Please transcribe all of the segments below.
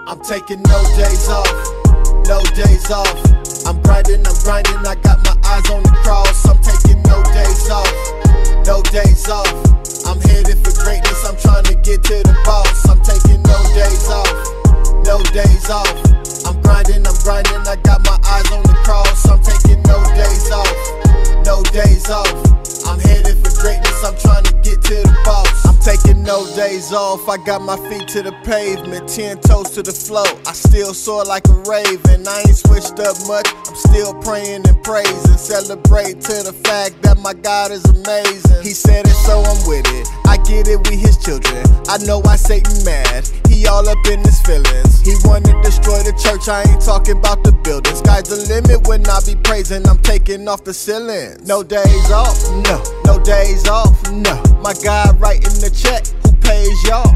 I'm taking no days off, no days off. I'm grinding, I got my eyes on the cross. I'm taking no days off, no days off. I'm headed for greatness, I'm trying to get to the boss. I'm taking no days off, no days off. I'm grinding, I got my eyes on the cross. I'm taking no days off, no days off. I'm headed for greatness, I'm trying to get to the boss. I'm taking no days off, I got my feet to the pavement, 10 toes to the floor. I still soar like a raven, I ain't switched up much. I'm still praying and praising, celebrate to the fact that my God is amazing. He said it, so I'm with it. I get it, we his children. I know why Satan mad, he all up in his feelings. He wanna destroy the church, I ain't talking about the building. Sky's the limit when I be praising, I'm taking off the ceiling. No days off, no, no days off, no. My God writing the check, who pays y'all?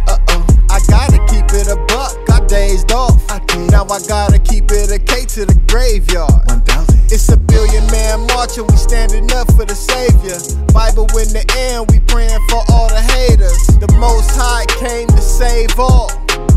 I gotta keep it a buck, got dazed off. Now I gotta keep it a K to the graveyard. 1,000. It's a billion-man march and we standing up for the Savior. Bible in the end, we praying for all the haters. The Most High came to save all.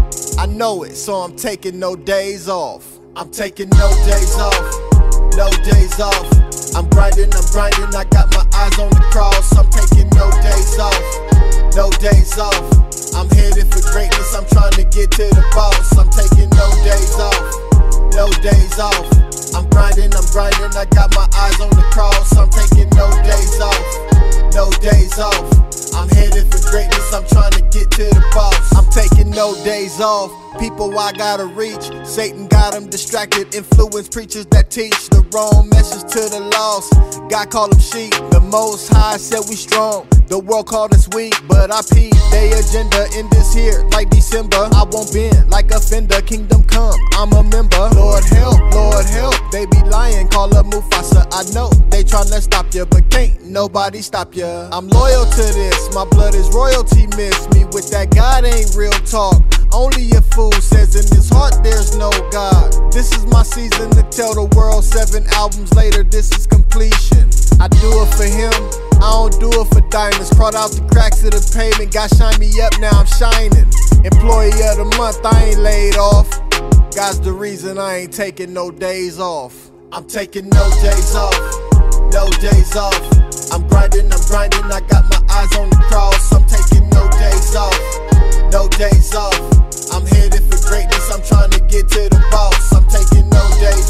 I know it, so I'm taking no days off. I'm taking no days off, no days off. I'm grinding, I got my eyes on the cross. I'm taking no days off, no days off. I'm headed for greatness, I'm trying to get to the boss. I'm taking no days off, no days off. I'm grinding, I got my eyes on the cross. I'm taking no days off, no days off. I'm headed for greatness, I'm trying to get to the boss. I'm taking no days off, people I gotta reach. Satan got them distracted, influence preachers that teach the wrong message to the lost. God call them sheep, the Most High said we strong. The world called us weak, but I peep they agenda in this here, like December. I won't bend like a fender, kingdom come, I'm a member. Lord help, they be lying, call up Mufasa. I know they tryna stop ya, but can't nobody stop ya. I'm loyal to this, my blood is royalty, miss me with that God ain't real talk. Only a fool says in his heart there's no God. This is my season to tell the world, 7 albums later, this is completion. I do it for him, I don't do it for diamonds. Crawled out the cracks of the pavement, got shine me up, now I'm shining. Employee of the month, I ain't laid off. God's the reason I ain't taking no days off. I'm taking no days off, no days off. I'm grinding, I got my eyes on the cross. I'm taking no days off, no days off. I'm headed for greatness, I'm trying to get to the boss. I'm taking no days